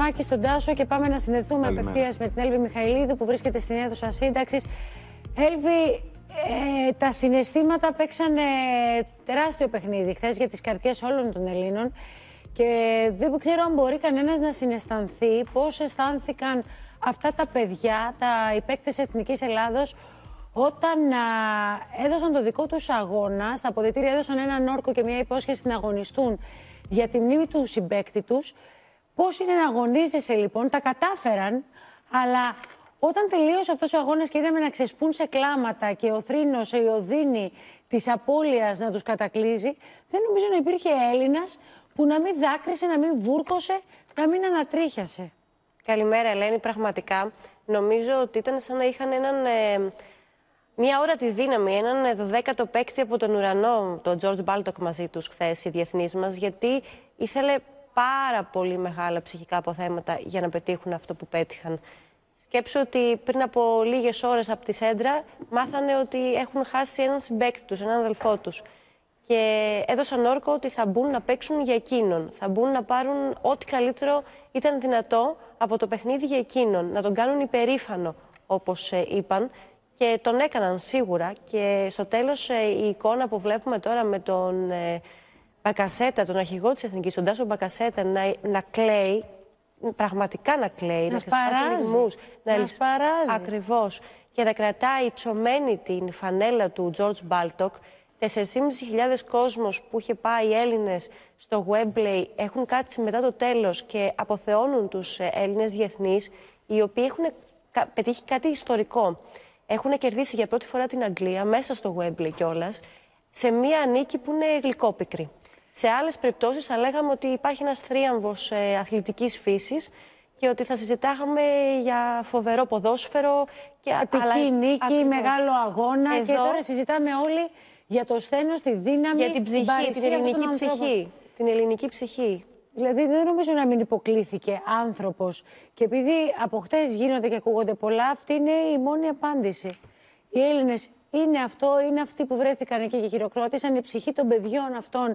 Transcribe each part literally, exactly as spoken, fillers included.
Μάκη, στον Τάσο και πάμε να συνδεθούμε απευθείας με την Έλβη Μιχαηλίδου που βρίσκεται στην αίθουσα σύνταξης. Έλβη, ε, τα συναισθήματα παίξαν ε, τεράστιο παιχνίδι χθες για τις καρδιές όλων των Ελλήνων και δεν ξέρω αν μπορεί κανένας να συναισθανθεί πώς αισθάνθηκαν αυτά τα παιδιά, τα οι παίκτες Εθνικής Ελλάδος, όταν α, έδωσαν το δικό τους αγώνα, στα αποδυτήρια έδωσαν έναν όρκο και μια υπόσχεση να αγωνιστούν για τη μνήμη του συμπαίκτη τους. Πώς είναι να αγωνίζεσαι λοιπόν, τα κατάφεραν, αλλά όταν τελείωσε αυτός ο αγώνας και είδαμε να ξεσπούν σε κλάματα και ο θρήνος, η οδύνη της απώλειας να τους κατακλείζει, δεν νομίζω να υπήρχε Έλληνας που να μην δάκρυσε, να μην βούρκωσε, να μην ανατρίχιασε. Καλημέρα Ελένη, πραγματικά νομίζω ότι ήταν σαν να είχαν έναν, ε, μια όρατη δύναμη, έναν δωδέκατο παίκτη από τον ουρανό, τον George Baldock μαζί τους χθες οι διεθνείς μας, γιατί ήθελε πάρα πολύ μεγάλα ψυχικά αποθέματα για να πετύχουν αυτό που πέτυχαν. Σκέψου ότι πριν από λίγες ώρες από τη Σέντρα μάθανε ότι έχουν χάσει έναν συμπαίκτη τους, έναν αδελφό τους. Και έδωσαν όρκο ότι θα μπουν να παίξουν για εκείνον. Θα μπουν να πάρουν ό,τι καλύτερο ήταν δυνατό από το παιχνίδι για εκείνον. Να τον κάνουν υπερήφανο, όπως είπαν. Και τον έκαναν σίγουρα. Και στο τέλος η εικόνα που βλέπουμε τώρα με τον ε, Μπακασέτα, τον αρχηγό της Εθνικής, τον Τάσο Μπακασέτα, να, να κλαίει, πραγματικά να κλαίει, να, να σπαράζει ρυθμούς, να, να σπαράζει. Ακριβώς. Και να κρατάει ψωμένη την φανέλα του George Baldock. τέσσερις χιλιάδες πεντακόσιοι κόσμος που είχε πάει οι Έλληνες στο Wembley έχουν κάτσει μετά το τέλος και αποθεώνουν τους Έλληνες διεθνείς, οι οποίοι έχουν πετύχει κάτι ιστορικό. Έχουν κερδίσει για πρώτη φορά την Αγγλία μέσα στο Wembley κιόλας, σε μία νίκη που είναι γλυκόπικρη. Σε άλλες περιπτώσεις θα λέγαμε ότι υπάρχει ένας θρίαμβος ε, αθλητικής φύσης και ότι θα συζητάγαμε για φοβερό ποδόσφαιρο. Και Απική νίκη, ακριβώς, μεγάλο αγώνα. Εδώ, και τώρα συζητάμε όλοι για το σθένος, τη δύναμη, για την ψυχή, την, την ελληνική ψυχή. Την ελληνική ψυχή. Δηλαδή δεν νομίζω να μην υποκλήθηκε άνθρωπος. Και επειδή από χτες γίνονται και ακούγονται πολλά, αυτή είναι η μόνη απάντηση. Οι Έλληνες είναι αυτό, είναι αυτοί που βρέθηκαν εκεί και χειροκρότησαν, η ψυχή των παιδιών αυτών.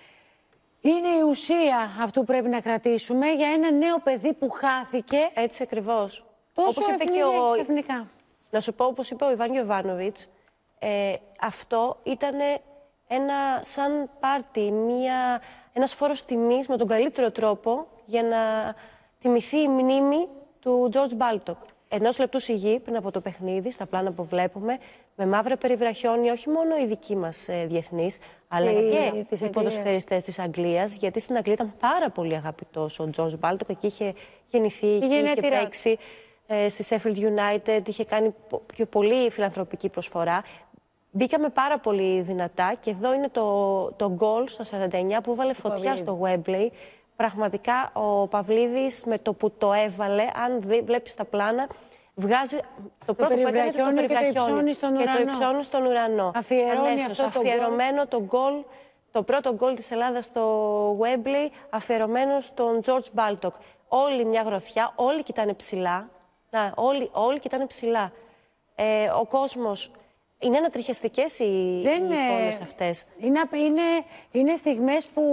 Είναι η ουσία αυτού που πρέπει να κρατήσουμε για ένα νέο παιδί που χάθηκε. Έτσι ακριβώς. Τόσο όπως είπε και ο... ξαφνικά. Να σου πω, όπως είπε ο Ιβάν Γιοβάνοβιτς, ε, αυτό ήταν ένα σαν πάρτι, μια, ένας φόρος τιμής με τον καλύτερο τρόπο για να τιμηθεί η μνήμη του George Baldock. Ενός λεπτού σιγή πριν από το παιχνίδι, στα πλάνα που βλέπουμε, με μαύρα περιβραχιόνια, όχι μόνο οι δικοί μας ε, διεθνείς, αλλά και, και οι ποδοσφαιριστές της Αγγλίας, γιατί στην Αγγλία ήταν πάρα πολύ αγαπητός ο George Baldock, εκεί είχε γεννηθεί, εκεί είχε παίξει ε, στη Sheffield United, είχε κάνει πιο πολύ φιλανθρωπική προσφορά. Μπήκαμε πάρα πολύ δυνατά και εδώ είναι το, το γκολ στα σαράντα εννιά που έβαλε φωτιά στο Wembley. Πραγματικά ο Παυλίδης με το που το έβαλε, αν βλέπεις τα πλάνα, βγάζει το, το πρώτο που έκανε το περιβραχιόνι και το υψώνει στον ουρανό. Και το υψώνει στον ουρανό. Αφιερώνει Αμέσως, αυτό αφιερωμένο το γκολ, το πρώτο γκολ της Ελλάδας στο Wembley, αφιερωμένο στον George Baldock. Όλη μια γροθιά, όλοι κοιτάνε ψηλά. Να, όλοι, όλοι κοιτάνε ψηλά. Ε, ο κόσμος... Είναι ανατριχιαστικές οι, Δεν, οι εικόνες αυτές. Είναι, είναι, είναι στιγμές που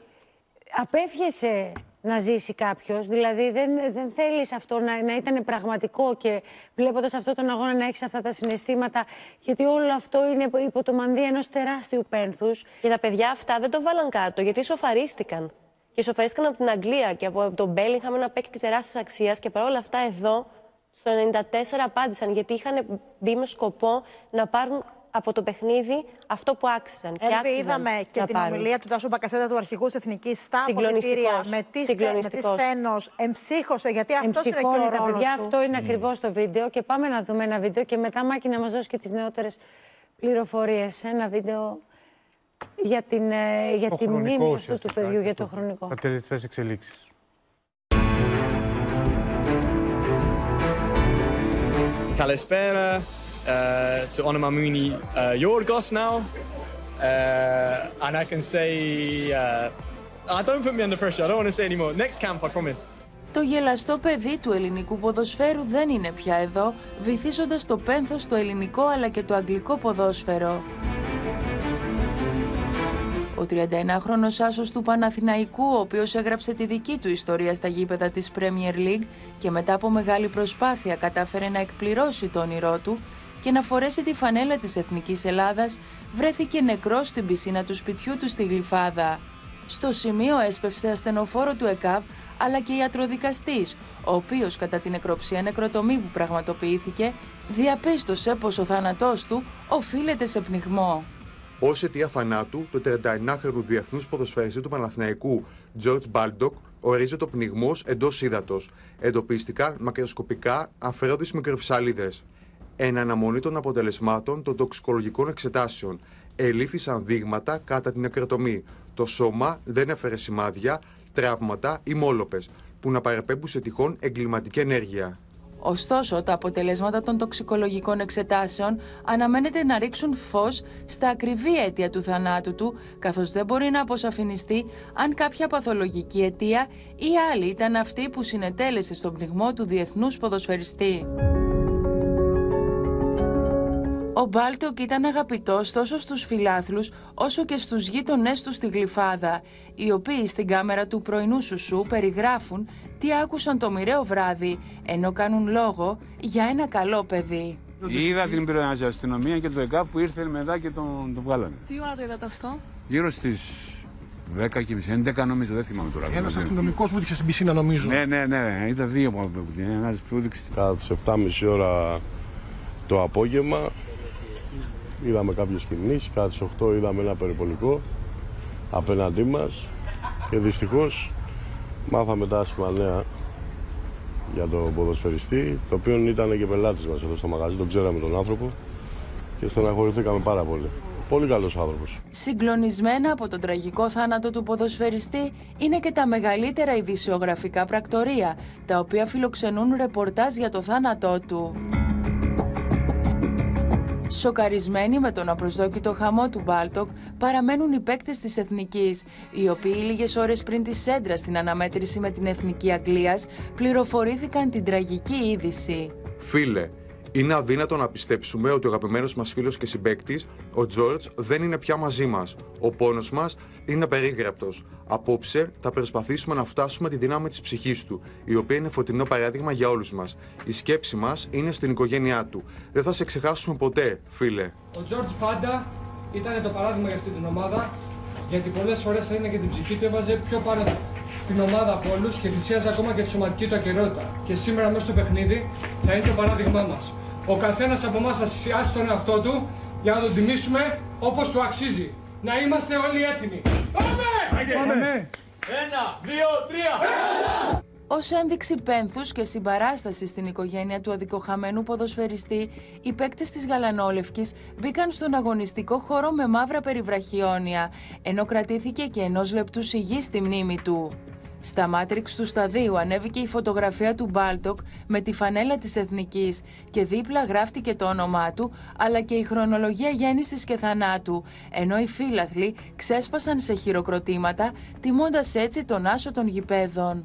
απέφιεσαι να ζήσει κάποιος. Δηλαδή δεν, δεν θέλεις αυτό να, να ήταν πραγματικό και βλέποντας αυτό τον αγώνα να έχεις αυτά τα συναισθήματα. Γιατί όλο αυτό είναι υπό το μανδύα ενός τεράστιου πένθους. Και τα παιδιά αυτά δεν το βάλαν κάτω γιατί σοφαρίστηκαν. Και σοφαρίστηκαν από την Αγγλία και από τον Μπέλιγχαμ, ένα παίκτη τεράστιας αξίας. Και παρόλα αυτά εδώ στο ενενήντα τέσσερα απάντησαν γιατί είχαν μπει με σκοπό να πάρουν από το παιχνίδι αυτό που άξιζαν. Έλβη, είδαμε και την πάρουν. ομιλία του Τάσου Μπακασέτα, του αρχηγού της Εθνικής, στα αποδυτήρια με τι σθένος, εμψύχωσε, γιατί αυτός είναι και ο ρόλος του. Παιδιά, αυτό είναι mm. ακριβώς το βίντεο και πάμε να δούμε ένα βίντεο και μετά Μάκη να μας δώσει και τις νεότερες πληροφορίες. Ένα βίντεο για την, για τη μνήμη αυτού του παιδιού, για το χρονικό. Τα τελευταίες εξελίξεις. Καλησπέρα, uh, to honour Mamuni uh, Yorgos now, uh, and I can say, uh, I don't put me under pressure, I don't want to say anymore. Next camp, I promise. Το γελαστό παιδί του ελληνικού ποδοσφαίρου δεν είναι πια εδώ, βυθίζοντας το πένθος στο ελληνικό αλλά και το αγγλικό ποδόσφαιρο. Ο Ο τριανταενάχρονος άσος του Παναθηναϊκού, ο οποίος έγραψε τη δική του ιστορία στα γήπεδα της Premier League και μετά από μεγάλη προσπάθεια κατάφερε να εκπληρώσει το όνειρό του και να φορέσει τη φανέλα της Εθνικής Ελλάδας, βρέθηκε νεκρός στην πισίνα του σπιτιού του στη Γλυφάδα. Στο σημείο έσπευσε ασθενοφόρο του ΕΚΑΒ, αλλά και ιατροδικαστής, ο οποίος κατά την νεκροψία νεκροτομή που πραγματοποιήθηκε, διαπίστωσε πως ο θάνατός του οφείλεται σε πνιγμό. Ως αιτία θανάτου, το τριανταενάχρονου διεθνούς ποδοσφαιριστή του Παναθηναϊκού George Baldock ορίζεται ο πνιγμός εντός ύδατος. Εντοπίστηκαν μακροσκοπικά αφαιρώντες μικροφυσαλίδες. Εν αναμονή των αποτελεσμάτων των τοξικολογικών εξετάσεων, ελήφθησαν δείγματα κατά την νεκροτομή. Το σώμα δεν έφερε σημάδια, τραύματα ή μόλοπες, που να παραπέμπουν σε τυχόν εγκληματική ενέργεια. Ωστόσο, τα αποτελέσματα των τοξικολογικών εξετάσεων αναμένεται να ρίξουν φως στα ακριβή αίτια του θανάτου του, καθώς δεν μπορεί να αποσαφινιστεί αν κάποια παθολογική αιτία ή άλλη ήταν αυτή που συνετέλεσε στον πνιγμό του διεθνούς ποδοσφαιριστή. Ο Baldock ήταν αγαπητός τόσο στους φιλάθλους όσο και στους γείτονές του στη Γλυφάδα, οι οποίοι στην κάμερα του πρωινού σουσού περιγράφουν τι άκουσαν το μοιραίο βράδυ, ενώ κάνουν λόγο για ένα καλό παιδί. Είδα την αστυνομία και το ΕΚΑΒ που ήρθε μετά και τον, τον βγάλανε. Τι ώρα το είδατε αυτό? Γύρω στις δέκα και μισή, έντεκα νομίζω, δεν θυμάμαι τώρα. Ένας αστυνομικός που έδειξε στην πισίνα νομίζω. Ναι, ναι, ναι, είδα δύο που ένας που έδειξε. Κατά τις επτά και μισή ώρα το απόγευμα είδαμε κάποιες κινήσεις, κατά τις οκτώ είδαμε ένα περιπολικό απέναντί μας και δυστυχώς μάθαμε τα άσχημα νέα για τον ποδοσφαιριστή, το οποίο ήταν και πελάτης μας εδώ στο μαγαζί, τον ξέραμε τον άνθρωπο και στεναχωρηθήκαμε πάρα πολύ. Πολύ καλός άνθρωπος. Συγκλονισμένα από τον τραγικό θάνατο του ποδοσφαιριστή είναι και τα μεγαλύτερα ειδησιογραφικά πρακτορεία, τα οποία φιλοξενούν ρεπορτάζ για το θάνατό του. Σοκαρισμένοι με τον απροσδόκητο χαμό του Baldock παραμένουν οι παίκτες της Εθνικής, οι οποίοι λίγες ώρες πριν τη σέντρα στην αναμέτρηση με την Εθνική Αγγλίας πληροφορήθηκαν την τραγική είδηση. Φίλε, είναι αδύνατο να πιστέψουμε ότι ο αγαπημένος μας φίλος και συμπαίκτης, ο George, δεν είναι πια μαζί μας. Ο πόνος μας είναι απερίγραπτος. Απόψε θα προσπαθήσουμε να φτάσουμε τη δύναμη της ψυχής του, η οποία είναι φωτεινό παράδειγμα για όλους μας. Η σκέψη μας είναι στην οικογένειά του. Δεν θα σε ξεχάσουμε ποτέ, φίλε. Ο George πάντα ήταν το παράδειγμα για αυτή την ομάδα, γιατί πολλές φορές έδινε και την ψυχή του, έβαζε πιο πάνω την ομάδα από όλους και θυσίαζε ακόμα και τη σωματική του ακεραιότητα. Και σήμερα μέσα στο παιχνίδι θα είναι το παράδειγμά μας. Ο καθένας από εμάς θα θυσιάσει τον εαυτό του για να τον τιμήσουμε όπως του αξίζει. Να είμαστε όλοι έτοιμοι. Πάμε! Πάμε! Ένα, δύο, τρία! Ως ένδειξη πένθους και συμπαράσταση στην οικογένεια του αδικοχαμένου ποδοσφαιριστή, οι παίκτες της Γαλανόλευκης μπήκαν στον αγωνιστικό χώρο με μαύρα περιβραχιόνια, ενώ κρατήθηκε και ενός λεπτού σιγή στη μνήμη του. Στα μάτριξ του σταδίου ανέβηκε η φωτογραφία του Baldock με τη φανέλα της Εθνικής και δίπλα γράφτηκε το όνομά του, αλλά και η χρονολογία γέννησης και θανάτου, ενώ οι φίλαθλοι ξέσπασαν σε χειροκροτήματα, τιμώντας έτσι τον άσο των γηπέδων.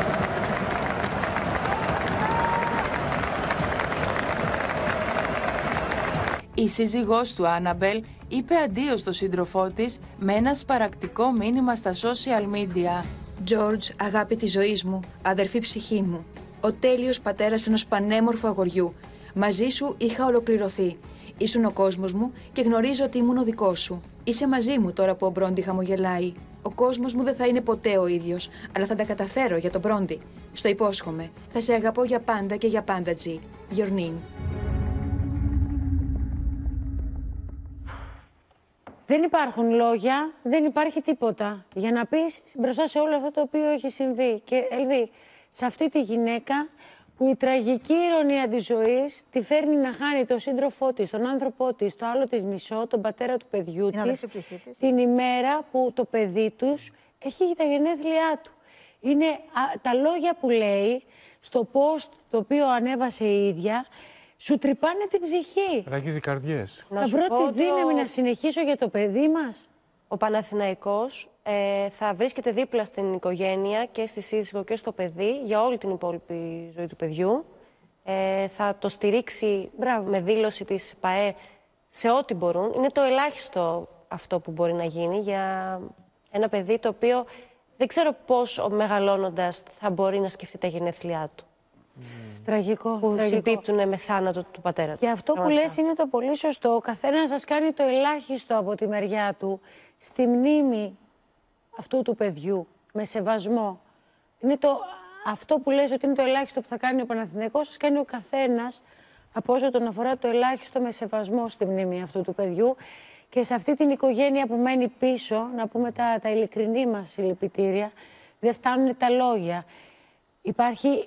Η σύζυγός του, Άναμπελ, είπε αντίο στο σύντροφό της με ένα σπαρακτικό μήνυμα στα social media. George, αγάπη της ζωής μου, αδερφή ψυχή μου, ο τέλειος πατέρας ενός πανέμορφου αγοριού. Μαζί σου είχα ολοκληρωθεί. Ήσουν ο κόσμος μου και γνωρίζω ότι ήμουν ο δικός σου. Είσαι μαζί μου τώρα που ο Μπρόντι χαμογελάει. Ο κόσμος μου δεν θα είναι ποτέ ο ίδιος, αλλά θα τα καταφέρω για τον Μπρόντι. Στο υπόσχομαι. Θα σε αγαπώ για πάντα και για πάντα, Τζι. Γιορνίν. Δεν υπάρχουν λόγια, δεν υπάρχει τίποτα για να πεις μπροστά σε όλο αυτό το οποίο έχει συμβεί. Και Ελβί, σε αυτή τη γυναίκα που η τραγική ηρωνία της ζωής τη φέρνει να χάνει τον σύντροφό της, τον άνθρωπό της, το άλλο της μισό, τον πατέρα του παιδιού της, της, την ημέρα που το παιδί τους έχει τα γενέθλιά του. Είναι α, τα λόγια που λέει στο post το οποίο ανέβασε η ίδια, σου τρυπάνε την ψυχή. Ραγίζει καρδιές. Θα βρω τη δύναμη το... να συνεχίσω για το παιδί μας. Ο Παναθηναϊκός ε, θα βρίσκεται δίπλα στην οικογένεια και στη σύζυγο και στο παιδί για όλη την υπόλοιπη ζωή του παιδιού. Ε, θα το στηρίξει Μπράβο. με δήλωση της ΠΑΕ σε ό,τι μπορούν. Είναι το ελάχιστο αυτό που μπορεί να γίνει για ένα παιδί το οποίο δεν ξέρω πώς μεγαλώνοντας θα μπορεί να σκεφτεί τα γενέθλιά του. Mm. Τραγικό. Που συμπίπτουν με θάνατο του πατέρα του. Και αυτό που λες είναι το πολύ σωστό. Ο καθένας σας κάνει το ελάχιστο από τη μεριά του στη μνήμη αυτού του παιδιού, με σεβασμό. Είναι το, αυτό που λες ότι είναι το ελάχιστο που θα κάνει ο Παναθηναϊκός, σας κάνει ο καθένας από όσο τον αφορά το ελάχιστο με σεβασμό στη μνήμη αυτού του παιδιού. Και σε αυτή την οικογένεια που μένει πίσω, να πούμε τα, τα ειλικρινή μας συλληπιτήρια, δεν φτάνουν τα λόγια. Υπάρχει,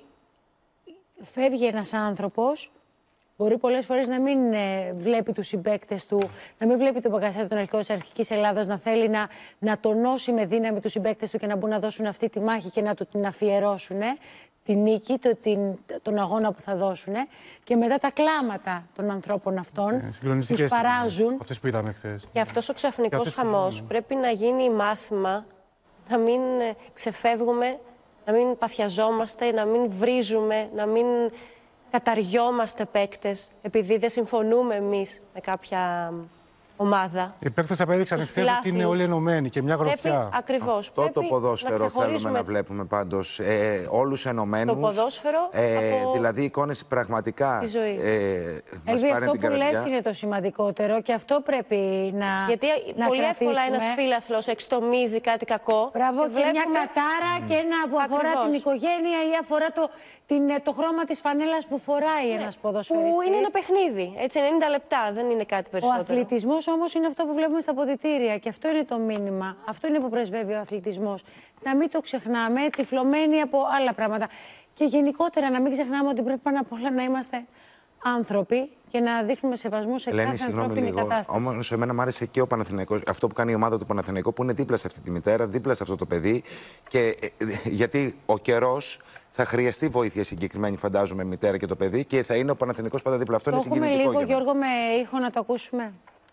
φεύγει ένας άνθρωπος, μπορεί πολλές φορές να μην ε, βλέπει τους συμπαίκτες του, να μην βλέπει τον Μπακασέτα, τον αρχηγό της Αρχικής Ελλάδος, να θέλει να, να τονώσει με δύναμη τους συμπαίκτες του και να μπουν να δώσουν αυτή τη μάχη και να του την αφιερώσουν, τη νίκη, το, την, τον αγώνα που θα δώσουν. Και μετά τα κλάματα των ανθρώπων αυτών ε, τους παράζουν. Αυτές που είδαμε χθες. Και αυτός ο ξαφνικός χαμός πρέπει να γίνει μάθημα, να μην ξεφεύγουμε, να μην παθιαζόμαστε, να μην βρίζουμε, να μην καταριόμαστε παίκτες, επειδή δεν συμφωνούμε εμείς με κάποια ομάδα. Οι παίκτες απέδειξαν χθες ότι είναι όλοι ενωμένοι και μια γροθιά. Ακριβώς. Αυτό πρέπει το ποδόσφαιρο να θέλουμε να βλέπουμε πάντως. Ε, όλους ενωμένους. Το ποδόσφαιρο. Ε, από... Δηλαδή εικόνες πραγματικά. Τη ζωή. Ε, Ελβί, αυτό που λες είναι το σημαντικότερο και αυτό πρέπει να. Γιατί να πολύ κρατήσουμε. εύκολα ένας φίλαθλος εξτομίζει κάτι κακό. Μπράβο, και, βλέπουμε... μια κατάρα mm. και ένα που αφορά Ακριβώς. την οικογένεια ή αφορά το, την, το χρώμα της φανέλας που φοράει ναι. ένας ποδοσφαιριστής. Που είναι ένα παιχνίδι. Έτσι, ενενήντα λεπτά, δεν είναι κάτι περισσότερο. Ο αθλητισμός όμως είναι αυτό που βλέπουμε στα αποδυτήρια και αυτό είναι το μήνυμα. Αυτό είναι που πρεσβεύει ο αθλητισμός. Να μην το ξεχνάμε, τυφλωμένοι από άλλα πράγματα. Και γενικότερα να μην ξεχνάμε ότι πρέπει πάνω απ' όλα να είμαστε άνθρωποι και να δείχνουμε σεβασμό σε Ελένη, κάθε ανθρώπινη λίγο. κατάσταση. Όμως, εμένα μου άρεσε και ο Παναθηναϊκός, αυτό που κάνει η ομάδα του Παναθηναϊκού, που είναι δίπλα σε αυτή τη μητέρα, δίπλα σε αυτό το παιδί. Και, γιατί ο καιρός θα χρειαστεί βοήθεια συγκεκριμένη, φαντάζομαι, η μητέρα και το παιδί, και θα είναι ο Παναθηναϊκός πάντα δίπλα. Αυτό το είναι συγκινητικό. Έχουμε λίγο, Γιώργο, με ήχο να το ακούσουμε.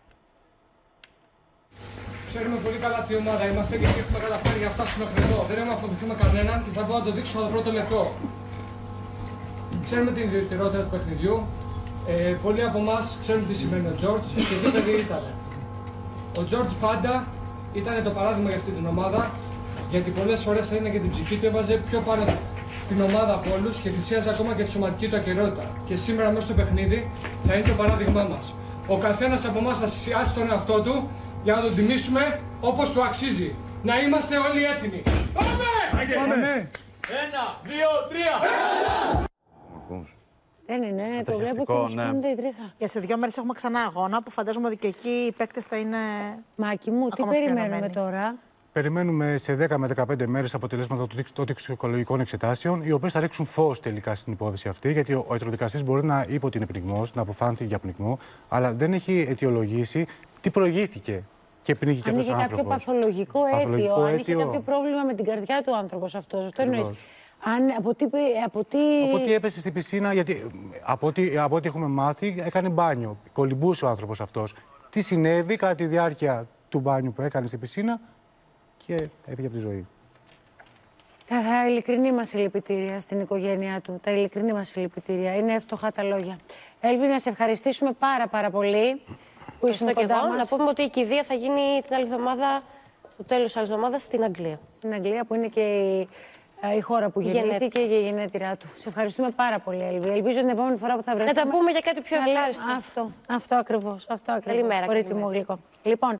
Ξέρουμε πολύ καλά τι ομάδα είμαστε και τι έχουμε καταφέρει για να φτάσουμε μέχρι εδώ. Δεν έχουμε αφοπλιστεί με κανέναν και θα μπορώ να το δείξω από το πρώτο λεπτό. Ξέρουμε την ιδιαιτερότητα του παιχνιδιού. Ε, πολλοί από εμάς ξέρουν τι σημαίνει ο Τζόρτζ και τι παιδί ήταν. Ο Τζόρτζ πάντα ήταν το παράδειγμα για αυτή την ομάδα, γιατί πολλές φορές έδινε και την ψυχή του, έβαζε πιο πάνω την ομάδα από όλους και θυσίαζε ακόμα και τη σωματική του ακεραιότητα. Και σήμερα μέσα στο παιχνίδι θα είναι το παράδειγμά μας. Ο καθένας από εμάς θα θυσιάσει τον εαυτό του για να τον τιμήσουμε όπως του αξίζει. Να είμαστε όλοι έτοιμοι. Πάμε! Πάμε! Ένα, δύο, τρία! Δεν είναι, ναι, το βλέπω και μου σκόνται η τρίχα. Και σε δύο μέρες έχουμε ξανά αγώνα που φαντάζομαι ότι και εκεί οι παίκτες θα είναι. Μάκη μου, τι περιμένουμε τώρα? Περιμένουμε σε δέκα με δεκαπέντε μέρες αποτελέσματα των τοξικολογικών εξετάσεων, οι οποίες θα ρίξουν φως τελικά στην υπόθεση αυτή, γιατί ο ιατροδικαστής μπορεί να είπε ότι είναι πνιγμός, να αποφάνθη για πνιγμό, αλλά δεν έχει αιτιολογήσει τι προηγήθηκε και πνίγηκε αυτός ο άνθρωπος. Αν είχε κάποιο παθολογικό, παθολογικό αίτιο, αίτιο, αν είχε κάποιο πρόβλημα με την καρδιά του άνθρωπος αυτός. Αυτό εννοείς. Αν, από, τι, από, τι... από τι έπεσε στην πισίνα, γιατί από ό,τι, από ό,τι έχουμε μάθει, έκανε μπάνιο. Κολυμπούσε ο άνθρωπος αυτός. Τι συνέβη κατά τη διάρκεια του μπάνιου που έκανε στην πισίνα και έφυγε από τη ζωή. Τα, τα ειλικρινή μας συλληπιτήρια στην οικογένειά του. Τα ειλικρινή μας συλληπιτήρια. Είναι εύστοχα τα λόγια. Έλβη, να σε ευχαριστήσουμε πάρα πάρα πολύ που ήσουν κοντά μας. Να πούμε ότι η κηδεία θα γίνει την άλλη εβδομάδα, το τέλος της άλλης εβδομάδας, στην Αγγλία. Στην Αγγλία, που είναι και η, η χώρα που γεννήθηκε και η γενέτειρά του. Σε ευχαριστούμε πάρα πολύ, Έλβη. Ελπίζω την επόμενη φορά που θα βρεθούμε να τα πούμε για κάτι πιο ευχάριστο. Αυτό, αυτό ακριβώς. Αυτό ακριβώς. Καλημέρα. Κορίτσι μου γλυκό. Λοιπόν,